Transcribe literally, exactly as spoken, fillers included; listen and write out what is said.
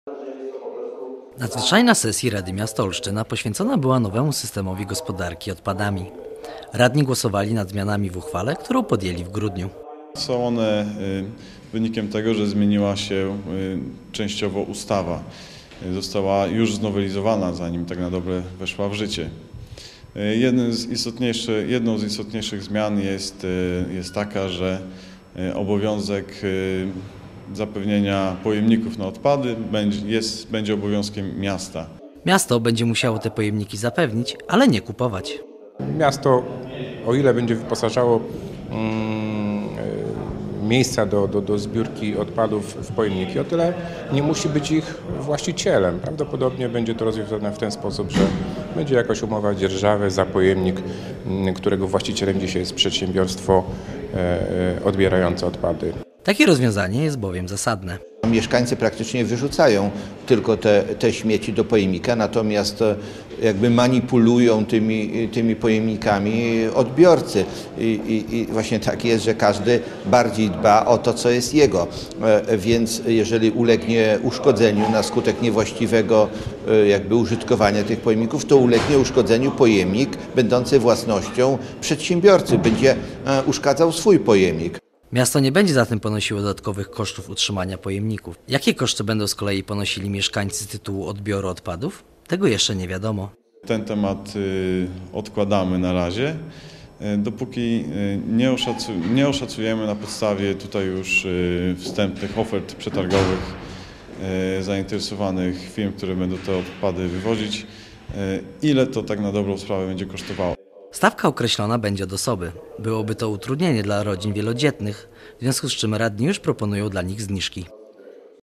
Nadzwyczajna sesja Rady Miasta Olsztyna poświęcona była nowemu systemowi gospodarki odpadami. Radni głosowali nad zmianami w uchwale, którą podjęli w grudniu. Są one wynikiem tego, że zmieniła się częściowo ustawa. Została już znowelizowana, zanim tak na dobre weszła w życie. Jednym z istotniejszych, jedną z istotniejszych zmian jest, jest taka, że obowiązek zapewnienia pojemników na odpady będzie, jest, będzie obowiązkiem miasta. Miasto będzie musiało te pojemniki zapewnić, ale nie kupować. Miasto, o ile będzie wyposażało mm, miejsca do, do, do zbiórki odpadów w pojemniki, o tyle nie musi być ich właścicielem. Prawdopodobnie będzie to rozwiązane w ten sposób, że będzie jakaś umowa dzierżawy za pojemnik, którego właścicielem dzisiaj jest przedsiębiorstwo e, odbierające odpady. Takie rozwiązanie jest bowiem zasadne. Mieszkańcy praktycznie wyrzucają tylko te, te śmieci do pojemnika, natomiast jakby manipulują tymi, tymi pojemnikami odbiorcy. I, i, I właśnie tak jest, że każdy bardziej dba o to, co jest jego. Więc jeżeli ulegnie uszkodzeniu na skutek niewłaściwego jakby użytkowania tych pojemników, to ulegnie uszkodzeniu pojemnik będący własnością przedsiębiorcy. Będzie uszkadzał swój pojemnik. Miasto nie będzie zatem ponosiło dodatkowych kosztów utrzymania pojemników. Jakie koszty będą z kolei ponosili mieszkańcy z tytułu odbioru odpadów? Tego jeszcze nie wiadomo. Ten temat odkładamy na razie, dopóki nie, oszacu, nie oszacujemy na podstawie tutaj już wstępnych ofert przetargowych zainteresowanych firm, które będą te odpady wywozić, ile to tak na dobrą sprawę będzie kosztowało. Stawka określona będzie od osoby. Byłoby to utrudnienie dla rodzin wielodzietnych, w związku z czym radni już proponują dla nich zniżki.